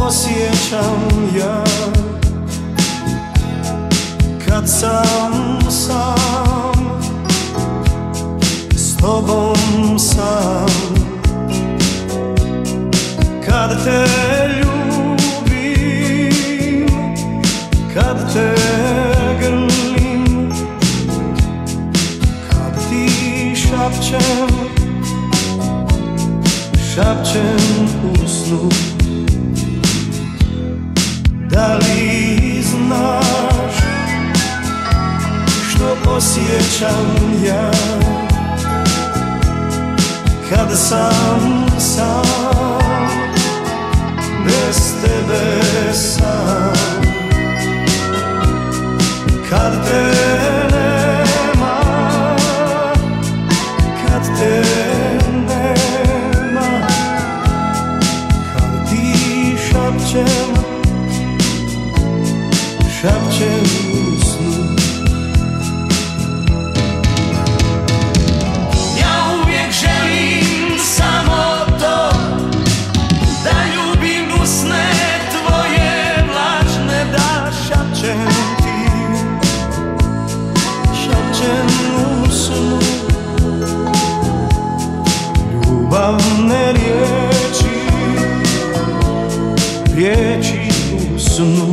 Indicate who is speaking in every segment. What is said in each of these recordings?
Speaker 1: osjećam ja kad sam sam, s tobom sam, kad te ljubim, kad te grlim, kad ti šapćem u snu. Da li znaš što osjećam ja kad sam sam, bez tebe sam, kad te nema, kad te nema, kad ti šapćem u snu.
Speaker 2: Ja uvijek želim samo to, da ljubim usne tvoje vlažne, da
Speaker 1: šapćem u snu. Ljubavne riječi u snu.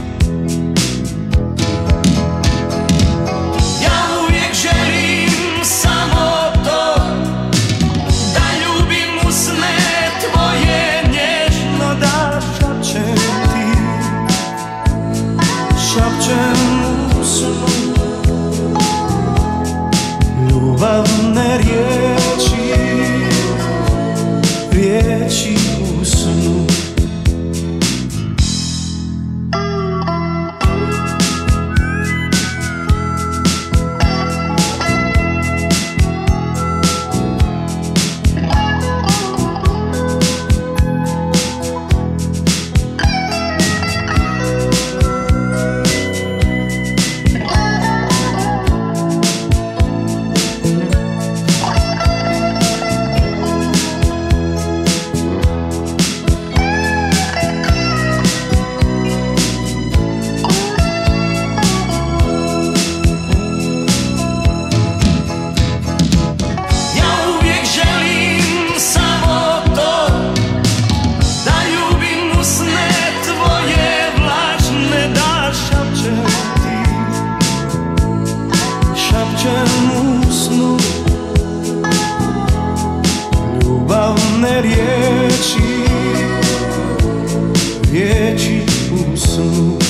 Speaker 1: Šapćem u snu. Ljubavne riječi u snu. Šapćem u snu. Ljubavne riječi u snu.